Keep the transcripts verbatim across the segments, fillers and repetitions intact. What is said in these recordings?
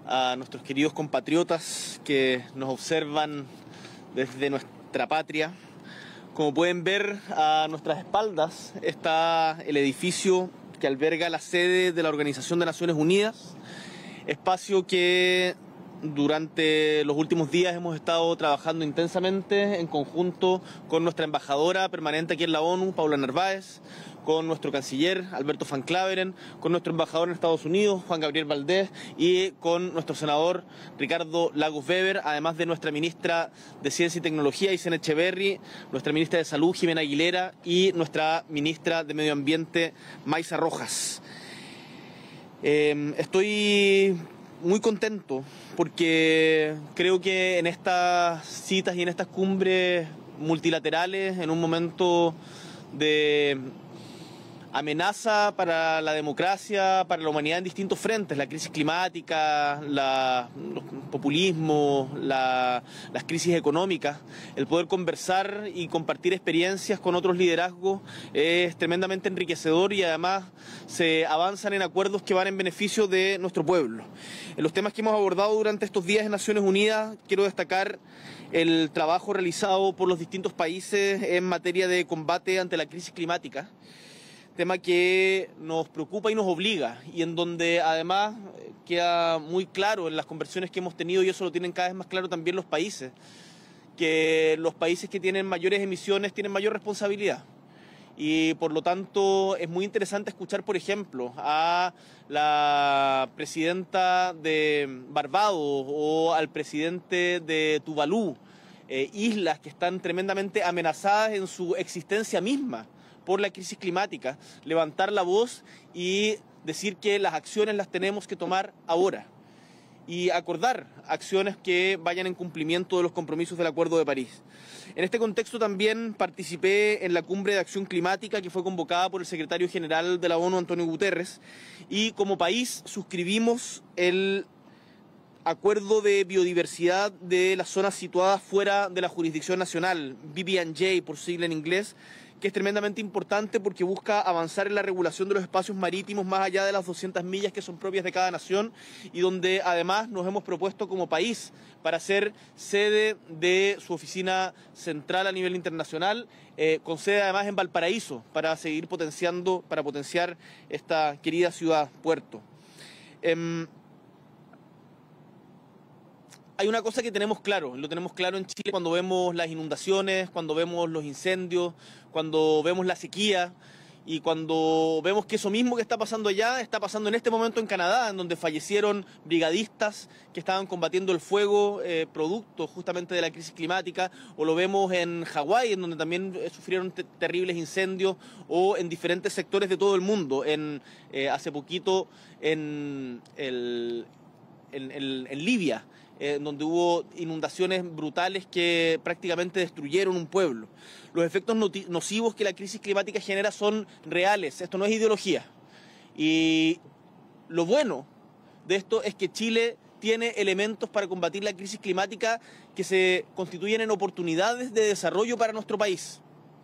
a nuestros queridos compatriotas que nos observan desde nuestra patria. Como pueden ver, a nuestras espaldas está el edificio que alberga la sede de la Organización de Naciones Unidas, espacio que durante los últimos días hemos estado trabajando intensamente en conjunto con nuestra embajadora permanente aquí en la ONU, Paula Narváez, con nuestro canciller, Alberto Van Claveren, con nuestro embajador en Estados Unidos, Juan Gabriel Valdés, y con nuestro senador, Ricardo Lagos Weber, además de nuestra ministra de Ciencia y Tecnología, Isen Echeverry, nuestra ministra de Salud, Jimena Aguilera, y nuestra ministra de Medio Ambiente, Maysa Rojas. Eh, estoy muy contento porque creo que en estas citas y en estas cumbres multilaterales, en un momento de amenaza para la democracia, para la humanidad en distintos frentes, la crisis climática, la, los populismos, la, las crisis económicas, el poder conversar y compartir experiencias con otros liderazgos es tremendamente enriquecedor y además se avanzan en acuerdos que van en beneficio de nuestro pueblo. En los temas que hemos abordado durante estos días en Naciones Unidas, quiero destacar el trabajo realizado por los distintos países en materia de combate ante la crisis climática, tema que nos preocupa y nos obliga, y en donde además queda muy claro en las conversaciones que hemos tenido, y eso lo tienen cada vez más claro también los países, que los países que tienen mayores emisiones tienen mayor responsabilidad. Y por lo tanto es muy interesante escuchar, por ejemplo, a la presidenta de Barbados o al presidente de Tuvalu, eh, islas que están tremendamente amenazadas en su existencia misma por la crisis climática, levantar la voz y decir que las acciones las tenemos que tomar ahora y acordar acciones que vayan en cumplimiento de los compromisos del Acuerdo de París. En este contexto también participé en la Cumbre de Acción Climática que fue convocada por el secretario general de la ONU, Antonio Guterres, y como país suscribimos el Acuerdo de Biodiversidad de las zonas situadas fuera de la jurisdicción nacional, B B and J por sigla en inglés, que es tremendamente importante porque busca avanzar en la regulación de los espacios marítimos más allá de las doscientas millas que son propias de cada nación, y donde además nos hemos propuesto como país para ser sede de su oficina central a nivel internacional, eh, con sede además en Valparaíso, para seguir potenciando, para potenciar esta querida ciudad, puerto. Eh, Hay una cosa que tenemos claro, lo tenemos claro en Chile cuando vemos las inundaciones, cuando vemos los incendios, cuando vemos la sequía y cuando vemos que eso mismo que está pasando allá está pasando en este momento en Canadá, en donde fallecieron brigadistas que estaban combatiendo el fuego eh, producto justamente de la crisis climática, o lo vemos en Hawái, en donde también eh, sufrieron te terribles incendios, o en diferentes sectores de todo el mundo. En, eh, hace poquito en, el, en, en, en Libia, Eh, donde hubo inundaciones brutales que prácticamente destruyeron un pueblo. Los efectos nocivos que la crisis climática genera son reales, esto no es ideología. Y lo bueno de esto es que Chile tiene elementos para combatir la crisis climática que se constituyen en oportunidades de desarrollo para nuestro país.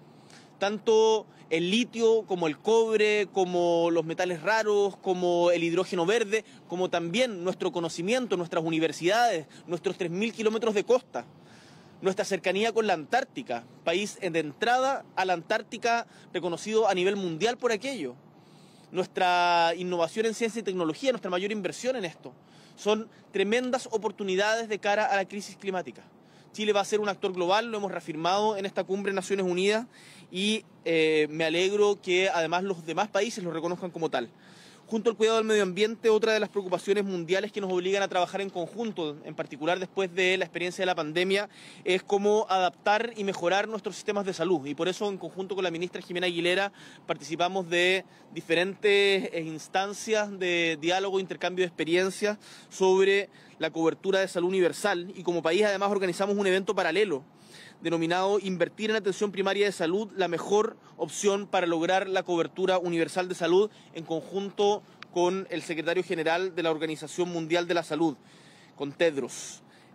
Tanto el litio, como el cobre, como los metales raros, como el hidrógeno verde, como también nuestro conocimiento, nuestras universidades, nuestros tres mil kilómetros de costa, nuestra cercanía con la Antártica, país de entrada a la Antártica reconocido a nivel mundial por aquello, nuestra innovación en ciencia y tecnología, nuestra mayor inversión en esto, son tremendas oportunidades de cara a la crisis climática. Chile va a ser un actor global, lo hemos reafirmado en esta cumbre de Naciones Unidas, y eh, me alegro que además los demás países lo reconozcan como tal. Junto al cuidado del medio ambiente, otra de las preocupaciones mundiales que nos obligan a trabajar en conjunto, en particular después de la experiencia de la pandemia, es cómo adaptar y mejorar nuestros sistemas de salud. Y por eso, en conjunto con la ministra Jimena Aguilera, participamos de diferentes instancias de diálogo e intercambio de experiencias sobre la cobertura de salud universal. Y como país, además, organizamos un evento paralelo denominado Invertir en Atención Primaria de Salud, la mejor opción para lograr la cobertura universal de salud, en conjunto con el secretario general de la Organización Mundial de la Salud, con Tedros.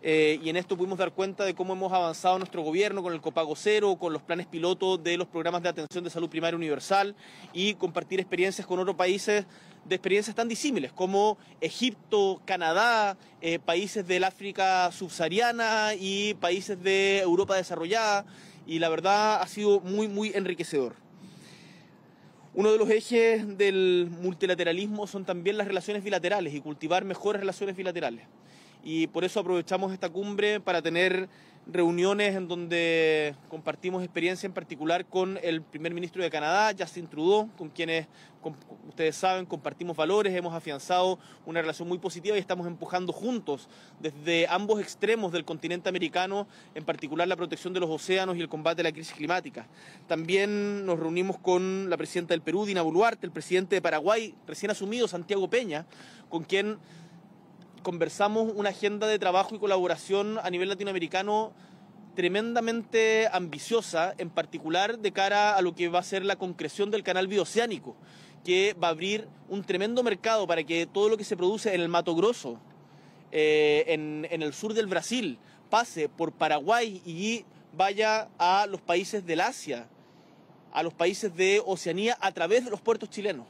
Eh, y en esto pudimos dar cuenta de cómo hemos avanzado nuestro gobierno con el copago cero, con los planes piloto de los programas de atención de salud primaria universal y compartir experiencias con otros países de experiencias tan disímiles como Egipto, Canadá, eh, países del África subsahariana y países de Europa desarrollada, y la verdad ha sido muy, muy enriquecedor. Uno de los ejes del multilateralismo son también las relaciones bilaterales y cultivar mejores relaciones bilaterales. Y por eso aprovechamos esta cumbre para tener reuniones en donde compartimos experiencia, en particular con el primer ministro de Canadá, Justin Trudeau, con quienes, como ustedes saben, compartimos valores, hemos afianzado una relación muy positiva y estamos empujando juntos desde ambos extremos del continente americano, en particular la protección de los océanos y el combate a la crisis climática. También nos reunimos con la presidenta del Perú, Dina Boluarte, el presidente de Paraguay, recién asumido, Santiago Peña, con quien conversamos una agenda de trabajo y colaboración a nivel latinoamericano tremendamente ambiciosa, en particular de cara a lo que va a ser la concreción del canal bioceánico, que va a abrir un tremendo mercado para que todo lo que se produce en el Mato Grosso, eh, en, en el sur del Brasil, pase por Paraguay y vaya a los países del Asia, a los países de Oceanía a través de los puertos chilenos.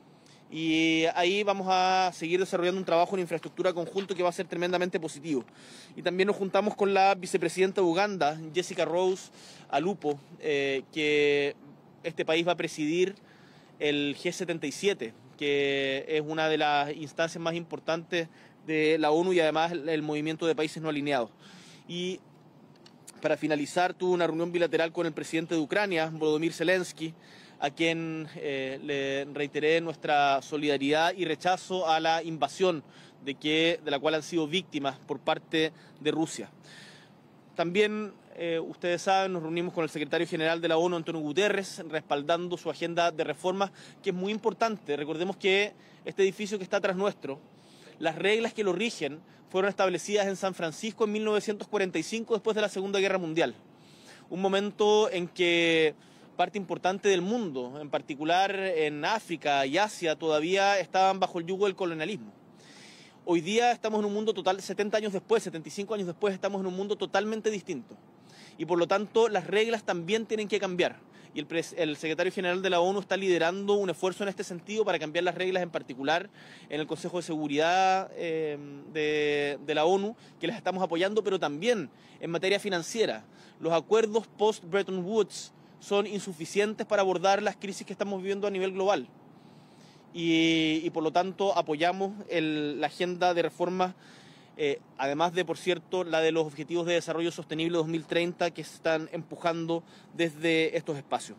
Y ahí vamos a seguir desarrollando un trabajo en infraestructura conjunto que va a ser tremendamente positivo. Y también nos juntamos con la vicepresidenta de Uganda, Jessica Rose Alupo, eh, que este país va a presidir el G setenta y siete, que es una de las instancias más importantes de la ONU y además el, el movimiento de países no alineados. Y para finalizar, tuve una reunión bilateral con el presidente de Ucrania, Volodymyr Zelensky, a quien eh, le reiteré nuestra solidaridad y rechazo a la invasión de, que, de la cual han sido víctimas por parte de Rusia. También, eh, ustedes saben, nos reunimos con el secretario general de la ONU, Antonio Guterres, respaldando su agenda de reformas, que es muy importante. Recordemos que este edificio que está atrás nuestro, las reglas que lo rigen fueron establecidas en San Francisco en mil novecientos cuarenta y cinco, después de la Segunda Guerra Mundial. Un momento en que parte importante del mundo, en particular en África y Asia, todavía estaban bajo el yugo del colonialismo. Hoy día estamos en un mundo total, setenta años después, setenta y cinco años después, estamos en un mundo totalmente distinto. Y por lo tanto, las reglas también tienen que cambiar. Y el, el secretario general de la ONU está liderando un esfuerzo en este sentido para cambiar las reglas, en particular en el Consejo de Seguridad eh, de, de la ONU, que las estamos apoyando, pero también en materia financiera. Los acuerdos post-Bretton Woods son insuficientes para abordar las crisis que estamos viviendo a nivel global. Y, y por lo tanto apoyamos el, la agenda de reformas, eh, además de, por cierto, la de los Objetivos de Desarrollo Sostenible dos mil treinta que se están empujando desde estos espacios.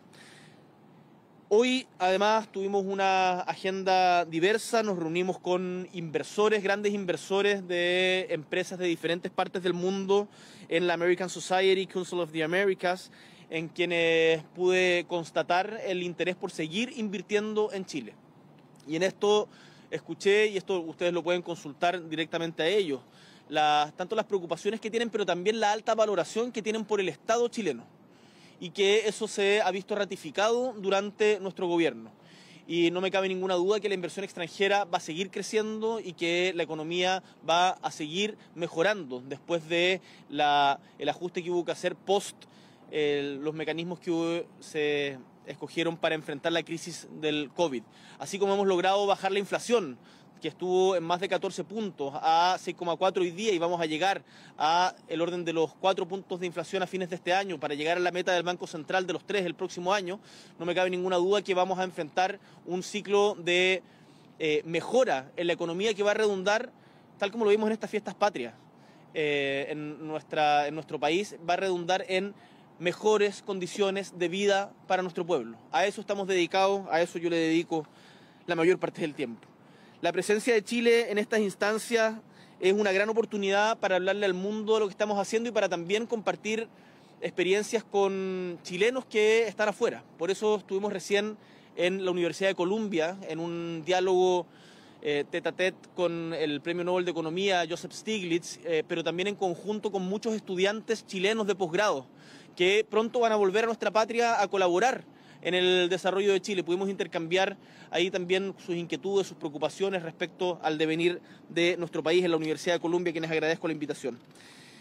Hoy, además, tuvimos una agenda diversa, nos reunimos con inversores, grandes inversores de empresas de diferentes partes del mundo en la American Society, Council of the Americas, en quienes pude constatar el interés por seguir invirtiendo en Chile. Y en esto escuché, y esto ustedes lo pueden consultar directamente a ellos, las, tanto las preocupaciones que tienen, pero también la alta valoración que tienen por el Estado chileno. Y que eso se ha visto ratificado durante nuestro gobierno. Y no me cabe ninguna duda que la inversión extranjera va a seguir creciendo y que la economía va a seguir mejorando después de la, el ajuste que hubo que hacer post eh, los mecanismos que hubo, se escogieron para enfrentar la crisis del COVID. Así como hemos logrado bajar la inflación, que estuvo en más de catorce puntos, a seis coma cuatro hoy día, y vamos a llegar a el orden de los cuatro puntos de inflación a fines de este año para llegar a la meta del Banco Central de los tres el próximo año. No me cabe ninguna duda que vamos a enfrentar un ciclo de eh, mejora en la economía que va a redundar, tal como lo vimos en estas fiestas patrias, eh, en, nuestra, en nuestro país, va a redundar en mejores condiciones de vida para nuestro pueblo. A eso estamos dedicados, a eso yo le dedico la mayor parte del tiempo. La presencia de Chile en estas instancias es una gran oportunidad para hablarle al mundo de lo que estamos haciendo y para también compartir experiencias con chilenos que están afuera. Por eso estuvimos recién en la Universidad de Columbia en un diálogo eh, tete a tete con el Premio Nobel de Economía Joseph Stiglitz, eh, pero también en conjunto con muchos estudiantes chilenos de posgrado que pronto van a volver a nuestra patria a colaborar en el desarrollo de Chile. Pudimos intercambiar ahí también sus inquietudes, sus preocupaciones respecto al devenir de nuestro país en la Universidad de Columbia, a quienes agradezco la invitación.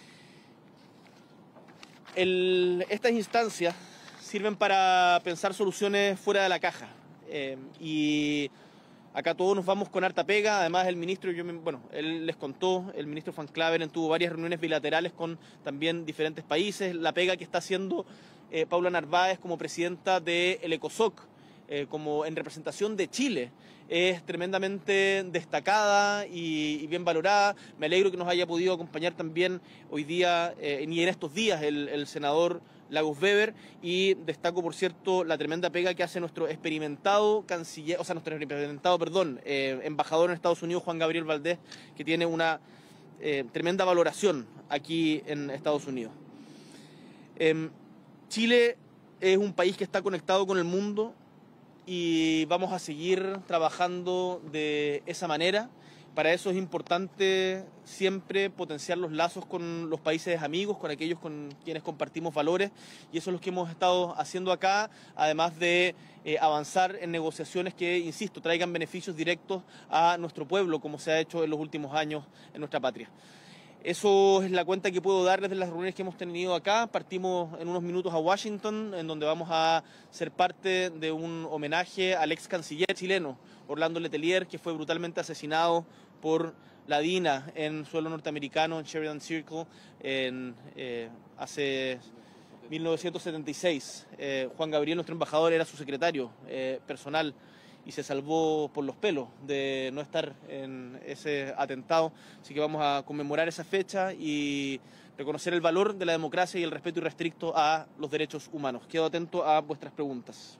el, estas instancias sirven para pensar soluciones fuera de la caja. Eh, y acá todos nos vamos con harta pega. Además, el ministro, yo me, bueno, él les contó, el ministro Van Claveren tuvo varias reuniones bilaterales con también diferentes países. La pega que está haciendo eh, Paula Narváez como presidenta del ECOSOC, eh, como en representación de Chile, es tremendamente destacada y, y bien valorada. Me alegro que nos haya podido acompañar también hoy día eh, y en estos días el, el senador Lagos Weber, y destaco, por cierto, la tremenda pega que hace nuestro experimentado canciller, o sea, nuestro experimentado, perdón, eh, embajador en Estados Unidos, Juan Gabriel Valdés, que tiene una eh, tremenda valoración aquí en Estados Unidos. Eh, Chile es un país que está conectado con el mundo y vamos a seguir trabajando de esa manera. Para eso es importante siempre potenciar los lazos con los países amigos, con aquellos con quienes compartimos valores, y eso es lo que hemos estado haciendo acá, además de eh, avanzar en negociaciones que, insisto, traigan beneficios directos a nuestro pueblo, como se ha hecho en los últimos años en nuestra patria. Eso es la cuenta que puedo dar desde las reuniones que hemos tenido acá. Partimos en unos minutos a Washington, en donde vamos a ser parte de un homenaje al ex canciller chileno, Orlando Letelier, que fue brutalmente asesinado por la D I N A en suelo norteamericano, en Sheridan Circle, en, eh, hace mil novecientos setenta y seis. Eh, Juan Gabriel, nuestro embajador, era su secretario eh, personal, y se salvó por los pelos de no estar en ese atentado. Así que vamos a conmemorar esa fecha y reconocer el valor de la democracia y el respeto irrestricto a los derechos humanos. Quedo atento a vuestras preguntas.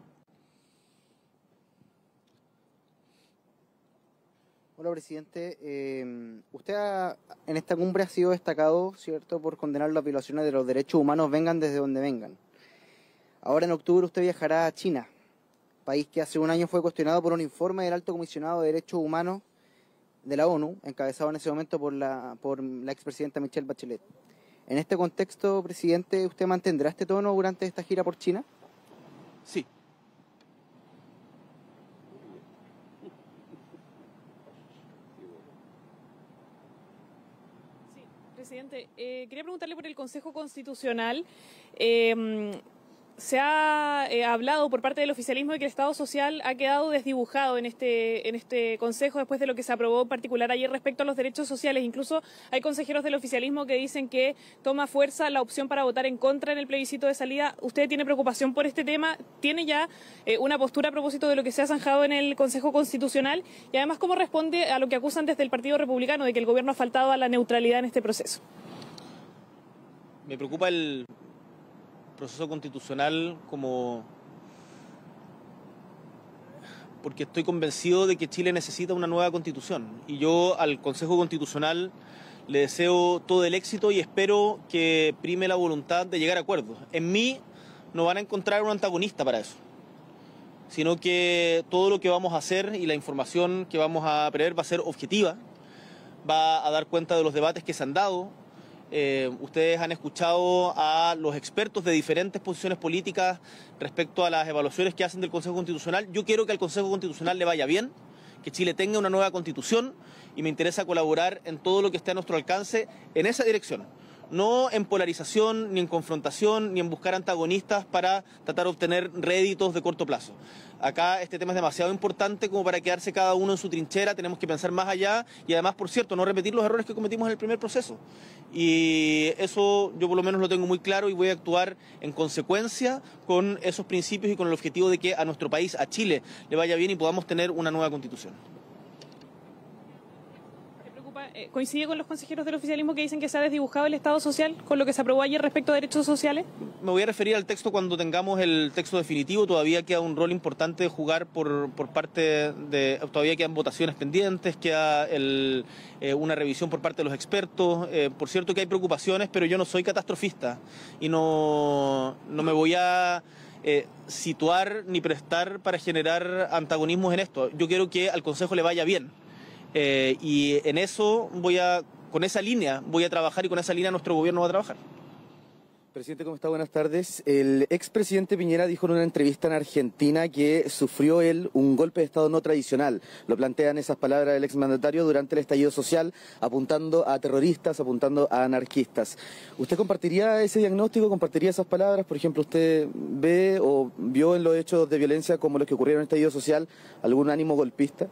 Hola, presidente. Eh, usted ha, en esta cumbre ha sido destacado, ¿cierto?, por condenar las violaciones de los derechos humanos, vengan desde donde vengan. Ahora en octubre usted viajará a China, país que hace un año fue cuestionado por un informe del Alto Comisionado de Derechos Humanos de la ONU, encabezado en ese momento por la, por la expresidenta Michelle Bachelet. En este contexto, presidente, ¿usted mantendrá este tono durante esta gira por China? Sí. Sí, presidente, eh, quería preguntarle por el Consejo Constitucional. Eh, Se ha eh, hablado por parte del oficialismo de que el Estado Social ha quedado desdibujado en este, en este Consejo después de lo que se aprobó en particular ayer respecto a los derechos sociales. Incluso hay consejeros del oficialismo que dicen que toma fuerza la opción para votar en contra en el plebiscito de salida. ¿Usted tiene preocupación por este tema? ¿Tiene ya eh, una postura a propósito de lo que se ha zanjado en el Consejo Constitucional? Y además, ¿cómo responde a lo que acusan desde el Partido Republicano de que el gobierno ha faltado a la neutralidad en este proceso? Me preocupa el proceso constitucional como porque estoy convencido de que Chile necesita una nueva constitución, y yo al Consejo Constitucional le deseo todo el éxito y espero que prime la voluntad de llegar a acuerdos. En mí no van a encontrar un antagonista para eso, sino que todo lo que vamos a hacer y la información que vamos a prever va a ser objetiva, va a dar cuenta de los debates que se han dado. Eh, ustedes han escuchado a los expertos de diferentes posiciones políticas respecto a las evaluaciones que hacen del Consejo Constitucional. Yo quiero que al Consejo Constitucional le vaya bien, que Chile tenga una nueva constitución, y me interesa colaborar en todo lo que esté a nuestro alcance en esa dirección. No en polarización, ni en confrontación, ni en buscar antagonistas para tratar de obtener réditos de corto plazo. Acá este tema es demasiado importante como para quedarse cada uno en su trinchera. Tenemos que pensar más allá y además, por cierto, no repetir los errores que cometimos en el primer proceso. Y eso yo por lo menos lo tengo muy claro y voy a actuar en consecuencia con esos principios y con el objetivo de que a nuestro país, a Chile, le vaya bien y podamos tener una nueva constitución. ¿Coincide con los consejeros del oficialismo que dicen que se ha desdibujado el Estado social con lo que se aprobó ayer respecto a derechos sociales? Me voy a referir al texto cuando tengamos el texto definitivo. Todavía queda un rol importante de jugar por, por parte de... Todavía quedan votaciones pendientes, queda el, eh, una revisión por parte de los expertos. Eh, por cierto que hay preocupaciones, pero yo no soy catastrofista y no, no me voy a... Eh, situar ni prestar para generar antagonismos en esto. Yo quiero que al Consejo le vaya bien. Eh, y en eso voy a, con esa línea voy a trabajar y con esa línea nuestro gobierno va a trabajar. Presidente, ¿cómo está? Buenas tardes. El expresidente Piñera dijo en una entrevista en Argentina que sufrió él un golpe de Estado no tradicional. Lo plantean esas palabras del exmandatario durante el estallido social, apuntando a terroristas, apuntando a anarquistas. ¿Usted compartiría ese diagnóstico, compartiría esas palabras? Por ejemplo, ¿usted ve o vio en los hechos de violencia como los que ocurrieron en el estallido social algún ánimo golpista?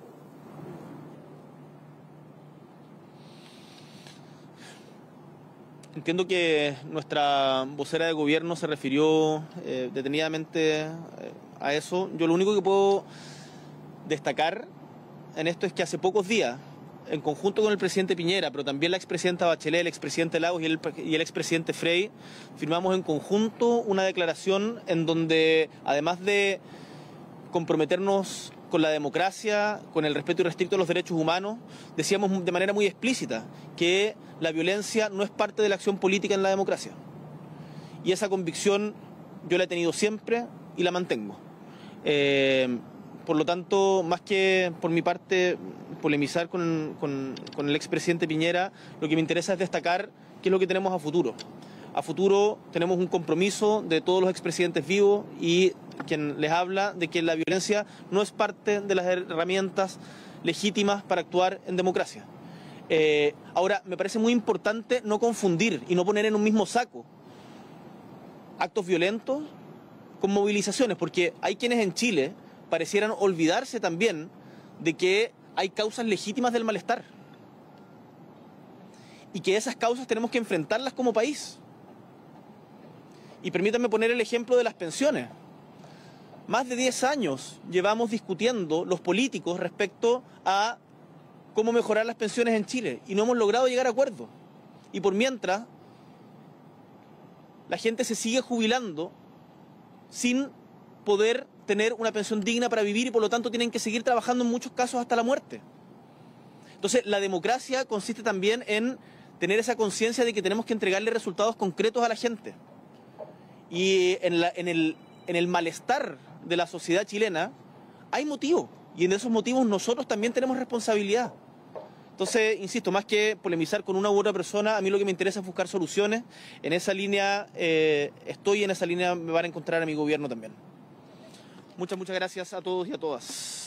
Entiendo que nuestra vocera de gobierno se refirió eh, detenidamente eh, a eso. Yo lo único que puedo destacar en esto es que hace pocos días, en conjunto con el presidente Piñera, pero también la expresidenta Bachelet, el expresidente Lagos y el, y el expresidente Frey, firmamos en conjunto una declaración en donde, además de comprometernos con la democracia, con el respeto irrestricto de los derechos humanos, decíamos de manera muy explícita que la violencia no es parte de la acción política en la democracia. Y esa convicción yo la he tenido siempre y la mantengo. Eh, por lo tanto, más que por mi parte polemizar con, con, con el expresidente Piñera, lo que me interesa es destacar qué es lo que tenemos a futuro. A futuro tenemos un compromiso de todos los expresidentes vivos y quien les habla de que la violencia no es parte de las herramientas legítimas para actuar en democracia. Eh, ahora, me parece muy importante no confundir y no poner en un mismo saco actos violentos con movilizaciones, porque hay quienes en Chile parecieran olvidarse también de que hay causas legítimas del malestar y que esas causas tenemos que enfrentarlas como país. Y permítanme poner el ejemplo de las pensiones. Más de diez años llevamos discutiendo los políticos respecto a cómo mejorar las pensiones en Chile y no hemos logrado llegar a acuerdos. Y por mientras, la gente se sigue jubilando sin poder tener una pensión digna para vivir y por lo tanto tienen que seguir trabajando en muchos casos hasta la muerte. Entonces, la democracia consiste también en tener esa conciencia de que tenemos que entregarle resultados concretos a la gente. Y en, la, en, el, en el malestar de la sociedad chilena hay motivos, y en esos motivos nosotros también tenemos responsabilidad. Entonces, insisto, más que polemizar con una u otra persona, a mí lo que me interesa es buscar soluciones. En esa línea eh, estoy, en esa línea me van a encontrar a mi gobierno también. Muchas, muchas gracias a todos y a todas.